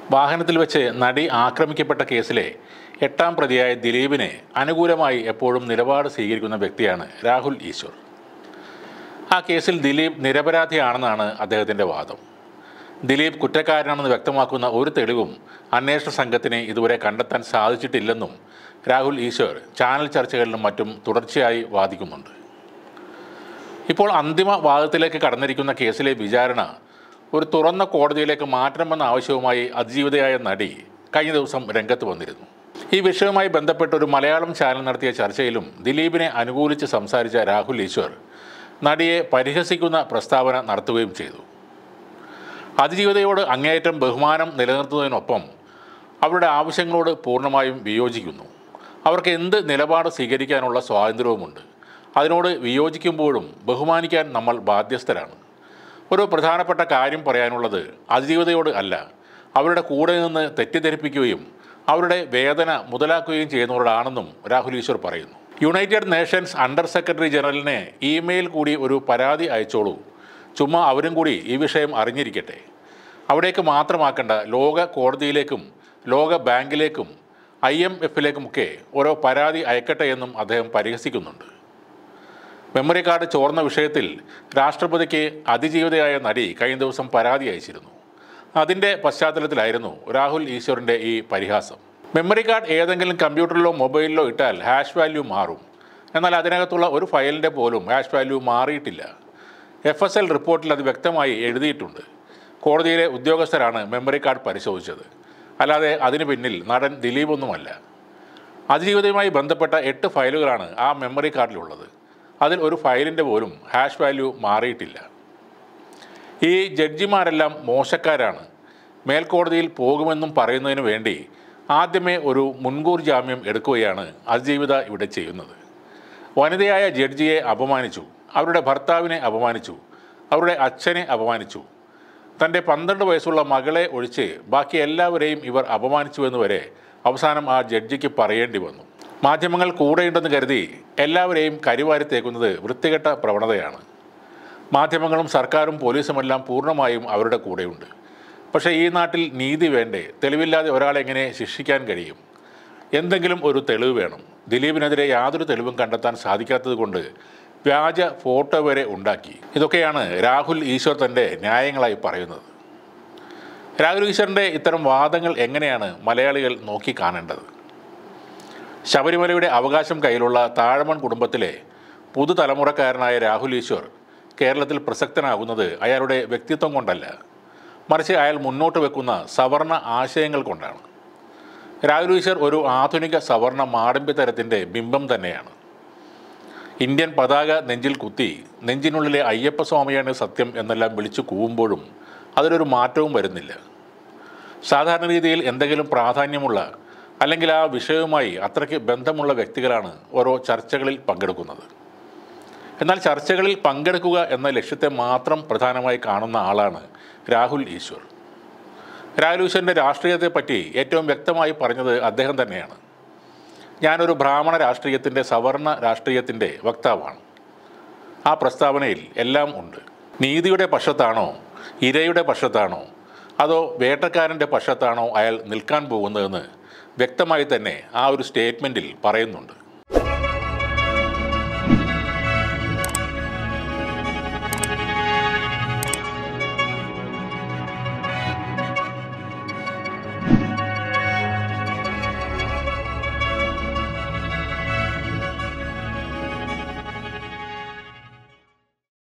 വാഹനത്തിൽ വെച്ച് നടി ആക്രമിക്കപ്പെട്ട കേസിലെ 8ാം പ്രതിയായ ദിലീപിനെ അനുകൂലമായി എപ്പോഴും നിലപാട് സ്വീകരിക്കുന്ന വ്യക്തിയാണ് രാഹുൽ ഈശ്വർ. ആ കേസിൽ ദിലീപ് നിരപരാധിയാണെന്നാണ് അദ്ദേഹത്തിൻ്റെ വാദം. ദിലീപ് കുറ്റക്കാരനാണെന്ന് വ്യക്തമാക്കുന്ന ഒരു തെളിവും അന്വേഷണ സംഘത്തിന് ഇതുവരെ കണ്ടെത്താൻ സാധിച്ചിട്ടില്ലെന്നും രാഹുൽ ഈശ്വർ ചാനൽ ചർച്ചകളിലും മറ്റും തുടർച്ചയായി വാദിക്കുന്നുണ്ട്. ഇപ്പോൾ അന്തിമ വാദത്തിലേക്ക് കടന്നിരിക്കുന്ന കേസിലെ വിചാരണ ഒരു തുറന്ന കോടതിയിലേക്ക് മാറ്റണമെന്ന ആവശ്യവുമായി അതിജീവിതയായ നടി കഴിഞ്ഞ ദിവസം രംഗത്ത് വന്നിരുന്നു. ഈ വിഷയവുമായി ബന്ധപ്പെട്ട് ഒരു മലയാളം ചാനൽ നടത്തിയ ചർച്ചയിലും ദിലീപിനെ അനുകൂലിച്ച് സംസാരിച്ച രാഹുൽ ഈശ്വർ നടിയെ പരിഹസിക്കുന്ന പ്രസ്താവന നടത്തുകയും ചെയ്തു. അതിജീവിതയോട് അങ്ങേയറ്റം ബഹുമാനം നിലനിർത്തുന്നതിനൊപ്പം അവരുടെ ആവശ്യങ്ങളോട് പൂർണ്ണമായും വിയോജിക്കുന്നു. അവർക്ക് എന്ത് നിലപാട് സ്വീകരിക്കാനുള്ള സ്വാതന്ത്ര്യവുമുണ്ട്. അതിനോട് വിയോജിക്കുമ്പോഴും ബഹുമാനിക്കാൻ നമ്മൾ ബാധ്യസ്ഥരാണ്. ഒരു പ്രധാനപ്പെട്ട കാര്യം പറയാനുള്ളത് അതിജീവിതയോട് അല്ല, അവരുടെ കൂടെ നിന്ന് തെറ്റിദ്ധരിപ്പിക്കുകയും അവരുടെ വേദന മുതലാക്കുകയും ചെയ്യുന്നവരോടാണെന്നും രാഹുൽ ഈശ്വർ പറയുന്നു. യുണൈറ്റഡ് നേഷൻസ് അണ്ടർ സെക്രട്ടറി ജനറലിനെ ഇമെയിൽ കൂടി ഒരു പരാതി അയച്ചോളൂ. ചുമ്മാ അവരും കൂടി ഈ വിഷയം അറിഞ്ഞിരിക്കട്ടെ. അവിടേക്ക് മാത്രമാക്കേണ്ട, ലോക കോടതിയിലേക്കും ലോക ബാങ്കിലേക്കും IMFിലേക്കുമൊക്കെ ഓരോ പരാതി അയക്കട്ടെ എന്നും അദ്ദേഹം പരിഹസിക്കുന്നുണ്ട്. മെമ്മറി കാർഡ് ചോർന്ന വിഷയത്തിൽ രാഷ്ട്രപതിക്ക് അതിജീവിതയായ നടി കഴിഞ്ഞ ദിവസം പരാതി അയച്ചിരുന്നു. അതിൻ്റെ പശ്ചാത്തലത്തിലായിരുന്നു രാഹുൽ ഈശ്വറിൻ്റെ ഈ പരിഹാസം. മെമ്മറി കാർഡ് ഏതെങ്കിലും കമ്പ്യൂട്ടറിലോ മൊബൈലിലോ ഇട്ടാൽ ഹാഷ് വാല്യൂ മാറും. എന്നാൽ അതിനകത്തുള്ള ഒരു ഫയലിൻ്റെ പോലും ഹാഷ് വാല്യൂ മാറിയിട്ടില്ല. FSL റിപ്പോർട്ടിൽ അത് വ്യക്തമായി എഴുതിയിട്ടുണ്ട്. കോടതിയിലെ ഉദ്യോഗസ്ഥരാണ് മെമ്മറി കാർഡ് പരിശോധിച്ചത്, അല്ലാതെ അതിന് പിന്നിൽ നടൻ ദിലീപൊന്നുമല്ല. അതിജീവിതയുമായി ബന്ധപ്പെട്ട 8 ഫയലുകളാണ് ആ മെമ്മറി കാർഡിലുള്ളത്. അതിൽ ഒരു ഫയലിൻ്റെ പോലും ഹാഷ് വാല്യൂ മാറിയിട്ടില്ല. ഈ ജഡ്ജിമാരെല്ലാം മോശക്കാരാണ്. മേൽക്കോടതിയിൽ പോകുമെന്നും പറയുന്നതിന് വേണ്ടി ആദ്യമേ ഒരു മുൻകൂർ ജാമ്യം എടുക്കുകയാണ് അതിജീവിത ഇവിടെ ചെയ്യുന്നത്. വനിതയായ ജഡ്ജിയെ അപമാനിച്ചു, അവരുടെ ഭർത്താവിനെ അപമാനിച്ചു, അവരുടെ അച്ഛനെ അപമാനിച്ചു. തൻ്റെ 12 വയസ്സുള്ള മകളെ ഒഴിച്ച് ബാക്കി എല്ലാവരെയും ഇവർ അപമാനിച്ചുവെന്ന് വരെ അവസാനം ആ ജഡ്ജിക്ക് പറയേണ്ടി വന്നു. മാധ്യമങ്ങൾ കൂടെയുണ്ടെന്ന് കരുതി എല്ലാവരെയും കരിവാരിത്തേക്കുന്നത് വൃത്തികെട്ട പ്രവണതയാണ്. മാധ്യമങ്ങളും സർക്കാരും പോലീസുമെല്ലാം പൂർണ്ണമായും അവരുടെ കൂടെയുണ്ട്. പക്ഷേ ഈ നാട്ടിൽ നീതി വേണ്ടേ? തെളിവില്ലാതെ ഒരാളെ എങ്ങനെ ശിക്ഷിക്കാൻ കഴിയും? എന്തെങ്കിലും ഒരു തെളിവ് വേണം. ദിലീപിനെതിരെ യാതൊരു തെളിവും കണ്ടെത്താൻ സാധിക്കാത്തത് കൊണ്ട് വ്യാജ ഫോട്ടോ വരെ ഉണ്ടാക്കി. ഇതൊക്കെയാണ് രാഹുൽ ഈശ്വർ തൻ്റെ ന്യായങ്ങളായി പറയുന്നത്. രാഹുൽ ഈശ്വറിൻ്റെ ഇത്തരം വാദങ്ങൾ എങ്ങനെയാണ് മലയാളികൾ നോക്കിക്കാണേണ്ടത്? ശബരിമലയുടെ അവകാശം കയ്യിലുള്ള താഴമൺ കുടുംബത്തിലെ പുതുതലമുറക്കാരനായ രാഹുൽ ഈശ്വർ കേരളത്തിൽ പ്രസക്തനാകുന്നത് അയാളുടെ വ്യക്തിത്വം കൊണ്ടല്ല, മറിച്ച് അയാൾ മുന്നോട്ട് വെക്കുന്ന സവർണ ആശയങ്ങൾ കൊണ്ടാണ്. രാഹുൽ ഈശ്വർ ഒരു ആധുനിക സവർണ മാടമ്പ്യതരത്തിൻ്റെ ബിംബം തന്നെയാണ്. ഇന്ത്യൻ പതാക നെഞ്ചിൽ കുത്തി നെഞ്ചിനുള്ളിലെ അയ്യപ്പസ്വാമിയാണ് സത്യം എന്നെല്ലാം വിളിച്ചു കൂവുമ്പോഴും അതിലൊരു മാറ്റവും വരുന്നില്ല. സാധാരണ രീതിയിൽ എന്തെങ്കിലും പ്രാധാന്യമുള്ള അല്ലെങ്കിൽ ആ വിഷയവുമായി അത്രയ്ക്ക് ബന്ധമുള്ള വ്യക്തികളാണ് ഓരോ ചർച്ചകളിൽ പങ്കെടുക്കുന്നത്. എന്നാൽ ചർച്ചകളിൽ പങ്കെടുക്കുക എന്ന ലക്ഷ്യത്തെ മാത്രം പ്രധാനമായി കാണുന്ന ആളാണ് രാഹുൽ ഈശ്വർ. രാഹുൽ ഈശ്വറിൻ്റെ രാഷ്ട്രീയത്തെപ്പറ്റി ഏറ്റവും വ്യക്തമായി പറഞ്ഞത് അദ്ദേഹം തന്നെയാണ്. ഞാനൊരു ബ്രാഹ്മണ രാഷ്ട്രീയത്തിൻ്റെ, സവർണ രാഷ്ട്രീയത്തിൻ്റെ വക്താവാണ്. ആ പ്രസ്താവനയിൽ എല്ലാം ഉണ്ട്. നീതിയുടെ പക്ഷത്താണോ, ഇരയുടെ പക്ഷത്താണോ, അതോ വേട്ടക്കാരൻ്റെ പക്ഷത്താണോ അയാൾ നിൽക്കാൻ പോകുന്നതെന്ന് വ്യക്തമായി തന്നെ ആ ഒരു സ്റ്റേറ്റ്മെൻറ്റിൽ പറയുന്നുണ്ട്.